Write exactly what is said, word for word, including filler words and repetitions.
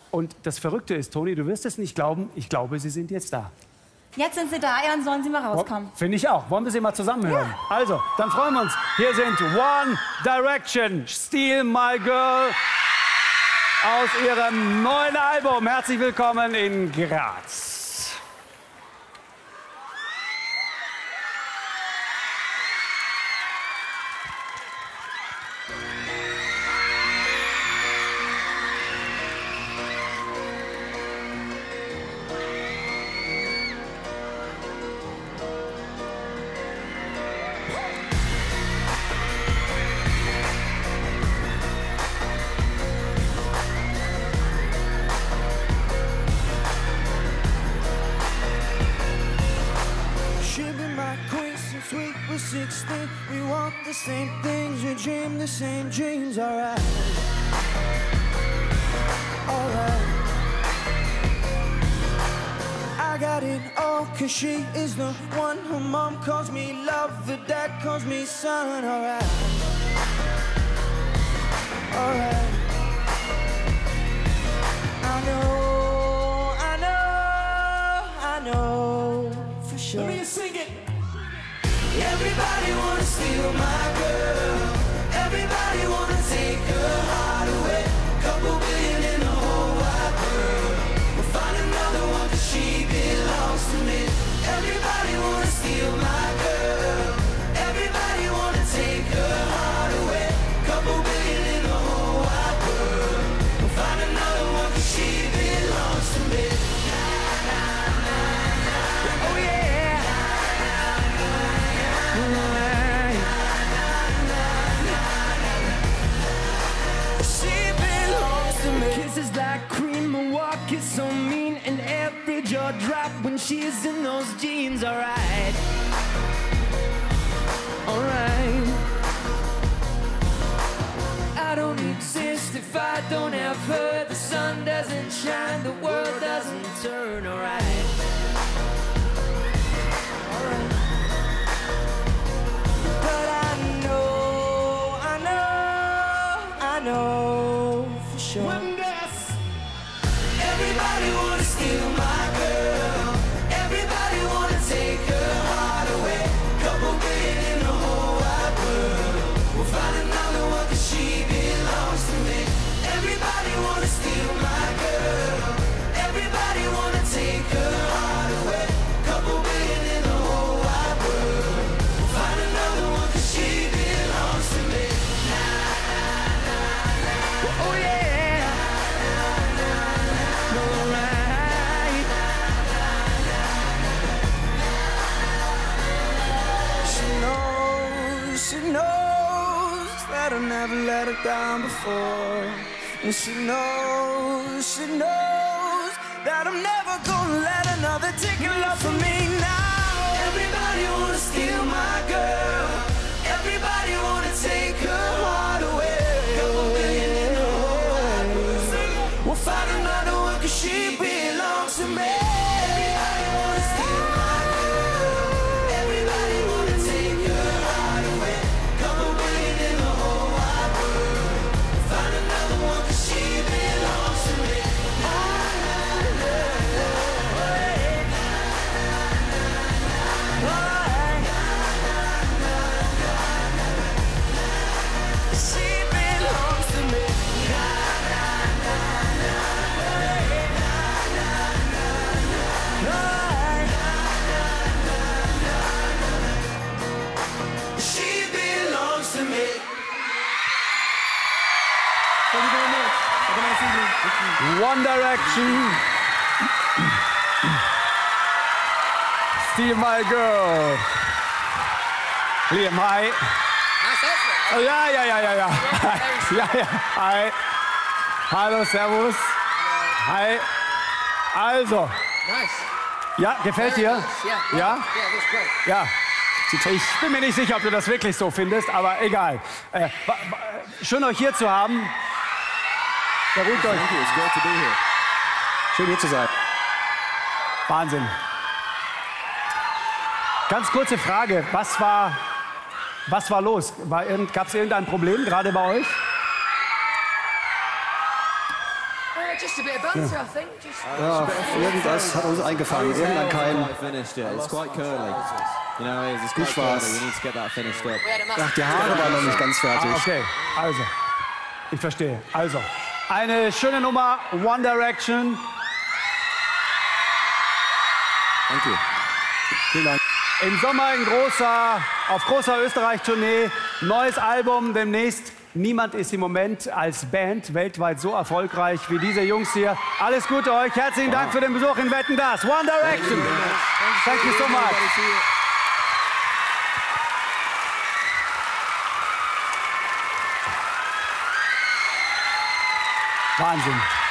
Und das Verrückte ist, Toni, du wirst es nicht glauben, ich glaube, sie sind jetzt da. Jetzt sind sie da, ja, dann sollen sie mal rauskommen. Finde ich auch. Wollen wir sie mal zusammen hören? Ja. Also, dann freuen wir uns. Hier sind One Direction, Steal My Girl aus ihrem neuen Album. Herzlich willkommen in Graz. sixteen, we want the same things, we dream the same dreams, alright, alright. I got it all, cause she is the one. Her mom calls me love, her dad calls me son, alright, alright. I know, I know, I know for sure. Let me sing it. Everybody wanna steal my girl. Everybody wanna take her heart away. Couple billion in the whole wide world. We'll find another one cause she belongs to me. Everybody wanna steal my girl. Everybody wanna take her heart away. Couple billion in the whole wide world. We'll find another one cause she belongs to me. Oh yeah. Kisses like cream, Milwaukee so mean, and every jaw drop when she's in those jeans. Alright, alright. I don't exist if I don't have her. The sun doesn't shine, the world doesn't turn. Alright, alright. But I know, I know, I know for sure. Everybody wanna steal my girl. Everybody wanna take her heart away. Couple billion in the whole wide world. We'll find another one cause she belongs to me. Everybody wanna steal my girl. Everybody wanna take her heart away. Couple billion in the whole wide world. We'll find another one cause she belongs to me. Na, na, na, na. Oh yeah. She knows that I never let her down before. And she knows, she knows that I'm never gonna let another take her love from me now. Everybody wanna steal my girl. Everybody wanna take her heart away. Couple billion in the whole wide world. We'll find another one cause she belongs to me. Everybody wanna steal my girl. Everybody wanna take her heart away. Couple billion in the whole wide world. We'll find another one cause she belongs to me. One Direction. Steal My Girl. Liam, hi. Oh, ja, ja, ja, ja, ja. Ja, ja. Hi. Hallo, servus. Hi. Also. Ja, gefällt dir? Ja? Ja. Ich bin mir nicht sicher, ob du das wirklich so findest, aber egal. Äh, schön, euch hier zu haben. Beruhigt euch. Schön, hier zu sein. Wahnsinn. Ganz kurze Frage. Was war, was war los? Gab es irgendein Problem gerade bei euch? just a bit of banter, I think. Just Ja, irgendwas hat uns eingefangen. Irgendein Keim. Finished it. It's quite curly. You know, it's Gut quite curly. Spaß. You need to get that finished up. we had a massive Ach, die Haare waren noch nicht ganz fertig. Ah, okay, also, ich verstehe. Also, eine schöne Nummer, One Direction. Thank you. Vielen Dank. Im Sommer ein großer, auf großer Österreich-Tournee, neues Album demnächst. Niemand ist im Moment als Band weltweit so erfolgreich wie diese Jungs hier. Alles Gute euch, herzlichen Dank für den Besuch in Wetten, das. One Direction. Thank you so much. Wahnsinn.